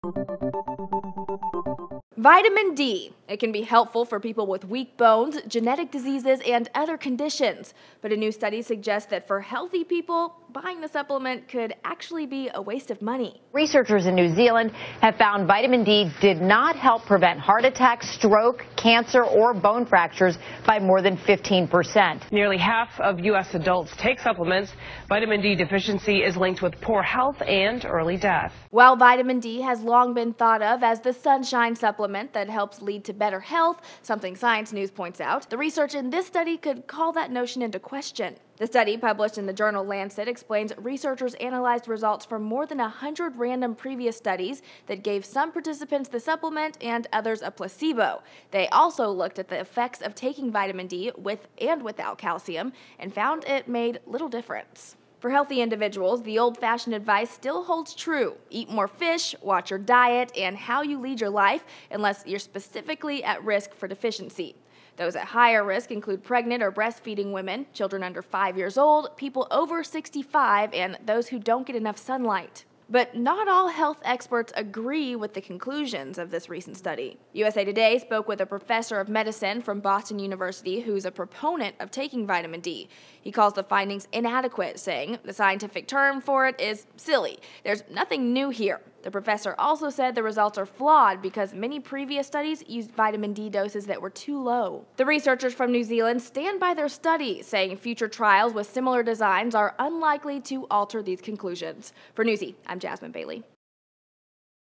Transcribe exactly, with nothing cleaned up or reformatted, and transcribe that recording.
Vitamin D. It can be helpful for people with weak bones, genetic diseases, and other conditions. But a new study suggests that for healthy people, buying the supplement could actually be a waste of money. Researchers in New Zealand have found vitamin D did not help prevent heart attacks, stroke, cancer, or bone fractures by more than fifteen percent. Nearly half of U S adults take supplements. Vitamin D deficiency is linked with poor health and early death. While vitamin D has long been thought of as the sunshine supplement that helps lead to better health, something Science News points out, the research in this study could call that notion into question. The study, published in the journal Lancet, explains researchers analyzed results from more than one hundred random previous studies that gave some participants the supplement and others a placebo. They also looked at the effects of taking vitamin D with and without calcium and found it made little difference. For healthy individuals, the old-fashioned advice still holds true. Eat more fish, watch your diet, and how you lead your life, unless you're specifically at risk for deficiency. Those at higher risk include pregnant or breastfeeding women, children under five years old, people over sixty-five, and those who don't get enough sunlight. But not all health experts agree with the conclusions of this recent study. U S A Today spoke with a professor of medicine from Boston University who's a proponent of taking vitamin D. He calls the findings inadequate, saying the scientific term for it is silly. There's nothing new here. The professor also said the results are flawed because many previous studies used vitamin D doses that were too low. The researchers from New Zealand stand by their study, saying future trials with similar designs are unlikely to alter these conclusions. For Newsy, I'm Jasmine Bailey.